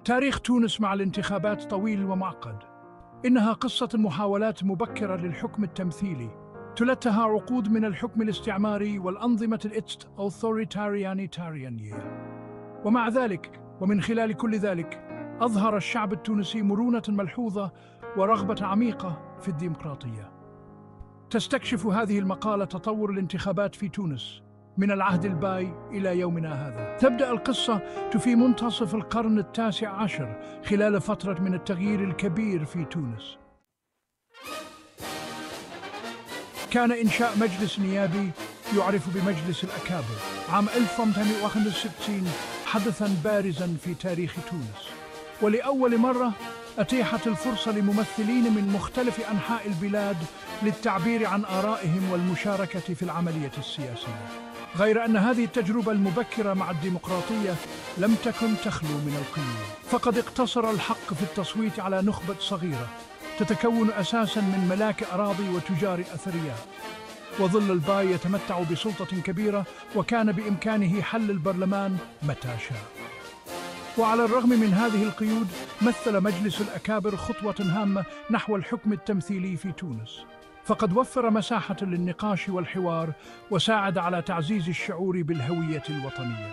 تاريخ تونس مع الانتخابات طويل ومعقد. إنها قصة محاولات مبكرة للحكم التمثيلي تلتها عقود من الحكم الاستعماري والأنظمة الأوثوريتاريانية. ومع ذلك ومن خلال كل ذلك أظهر الشعب التونسي مرونة ملحوظة ورغبة عميقة في الديمقراطية. تستكشف هذه المقالة تطور الانتخابات في تونس من العهد الباي إلى يومنا هذا. تبدأ القصة في منتصف القرن التاسع عشر خلال فترة من التغيير الكبير في تونس. كان إنشاء مجلس نيابي يعرف بمجلس الأكابر عام 1861 حدثاً بارزاً في تاريخ تونس، ولأول مرة أتيحت الفرصة لممثلين من مختلف أنحاء البلاد للتعبير عن آرائهم والمشاركة في العملية السياسية. غير أن هذه التجربة المبكرة مع الديمقراطية لم تكن تخلو من القيود، فقد اقتصر الحق في التصويت على نخبة صغيرة تتكون أساساً من ملاك أراضي وتجار أثرياء. وظل الباي يتمتع بسلطة كبيرة وكان بإمكانه حل البرلمان متى شاء. وعلى الرغم من هذه القيود مثل مجلس الأكابر خطوة هامة نحو الحكم التمثيلي في تونس، فقد وفر مساحة للنقاش والحوار وساعد على تعزيز الشعور بالهوية الوطنية.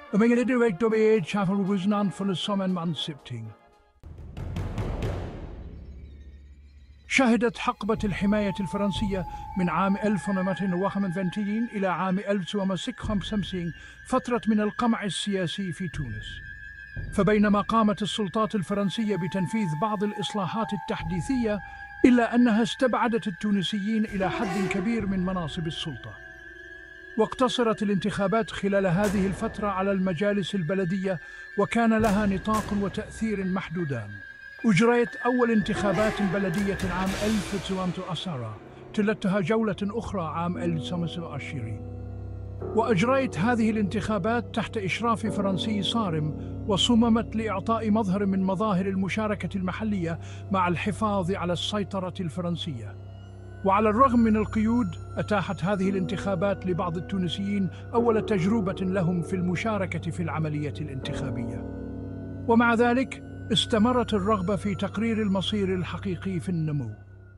شهدت حقبة الحماية الفرنسية من عام 1851 إلى عام 1956 فترة من القمع السياسي في تونس. فبينما قامت السلطات الفرنسية بتنفيذ بعض الإصلاحات التحديثية، إلا أنها استبعدت التونسيين إلى حد كبير من مناصب السلطة. واقتصرت الانتخابات خلال هذه الفترة على المجالس البلدية، وكان لها نطاق وتأثير محدودان. أجريت أول انتخابات بلدية عام 1910 تلتها جولة أخرى عام 1920. وأجريت هذه الانتخابات تحت إشراف فرنسي صارم، وصممت لإعطاء مظهر من مظاهر المشاركة المحلية مع الحفاظ على السيطرة الفرنسية. وعلى الرغم من القيود أتاحت هذه الانتخابات لبعض التونسيين أول تجربة لهم في المشاركة في العملية الانتخابية. ومع ذلك استمرت الرغبة في تقرير المصير الحقيقي في النمو.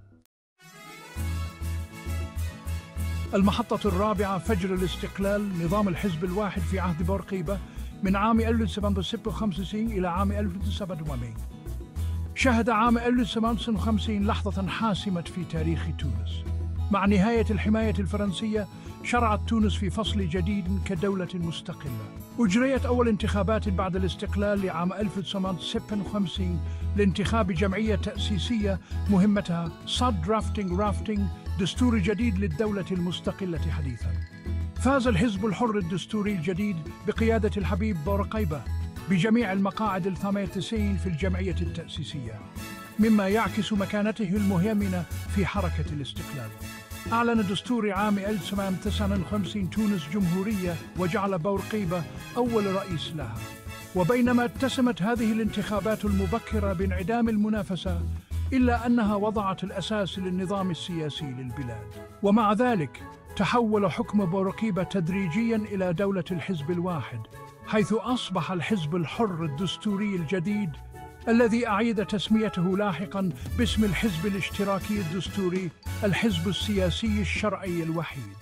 المحطة الرابعة فجر الاستقلال، نظام الحزب الواحد في عهد بورقيبة من عام 1956 إلى عام 1987. شهد عام 1950 لحظة حاسمة في تاريخ تونس. مع نهاية الحماية الفرنسية شرعت تونس في فصل جديد كدولة مستقلة. أجريت أول انتخابات بعد الاستقلال لعام 1956 لانتخاب جمعية تأسيسية مهمتها صد رافتنج دستور جديد للدولة المستقلة حديثاً. فاز الحزب الحر الدستوري الجديد بقيادة الحبيب بورقيبة بجميع المقاعد 98 في الجمعية التأسيسية، مما يعكس مكانته المهيمنة في حركة الاستقلال. أعلن دستور عام 1959 تونس جمهورية، وجعل بورقيبة أول رئيس لها. وبينما اتسمت هذه الانتخابات المبكرة بانعدام المنافسة، إلا أنها وضعت الأساس للنظام السياسي للبلاد. ومع ذلك تحول حكم بورقيبة تدريجياً إلى دولة الحزب الواحد، حيث أصبح الحزب الحر الدستوري الجديد الذي أعيد تسميته لاحقاً باسم الحزب الاشتراكي الدستوري، الحزب السياسي الشرعي الوحيد.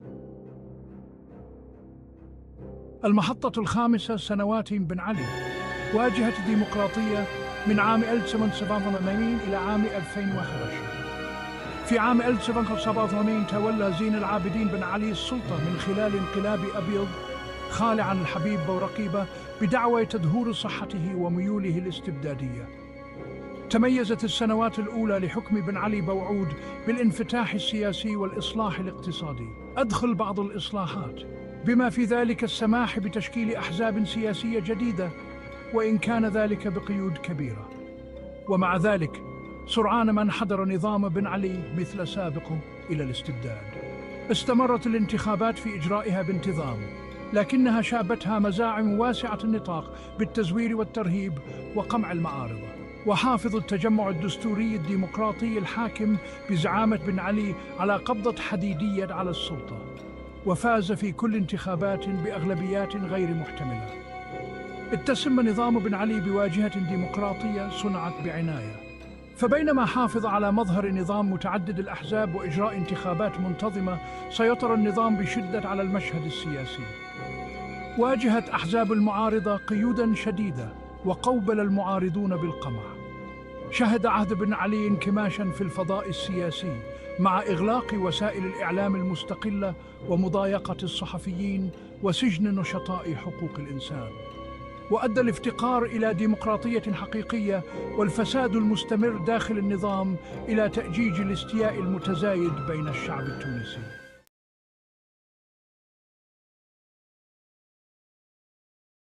المحطة الخامسة سنوات بن علي واجهت الديمقراطية من عام 1987 إلى عام 2011. في عام 1987 تولى زين العابدين بن علي السلطة من خلال انقلاب أبيض خالعاً الحبيب بورقيبة بدعوى تدهور صحته وميوله الاستبدادية. تميزت السنوات الأولى لحكم بن علي بوعود بالانفتاح السياسي والإصلاح الاقتصادي. أدخل بعض الإصلاحات بما في ذلك السماح بتشكيل أحزاب سياسية جديدة، وإن كان ذلك بقيود كبيرة. ومع ذلك سرعان ما انحدر نظام بن علي مثل سابقه إلى الاستبداد. استمرت الانتخابات في إجرائها بانتظام، لكنها شابتها مزاعم واسعة النطاق بالتزوير والترهيب وقمع المعارضة. وحافظ التجمع الدستوري الديمقراطي الحاكم بزعامة بن علي على قبضة حديدية على السلطة، وفاز في كل انتخابات بأغلبيات غير محتملة. اتسم نظام بن علي بواجهة ديمقراطية صنعت بعناية، فبينما حافظ على مظهر نظام متعدد الأحزاب وإجراء انتخابات منتظمة، سيطر النظام بشدة على المشهد السياسي. واجهت أحزاب المعارضة قيودا شديدة وقوبل المعارضون بالقمع. شهد عهد بن علي انكماشا في الفضاء السياسي مع إغلاق وسائل الإعلام المستقلة ومضايقة الصحفيين وسجن نشطاء حقوق الإنسان. وأدى الافتقار إلى ديمقراطية حقيقية والفساد المستمر داخل النظام إلى تأجيج الاستياء المتزايد بين الشعب التونسي.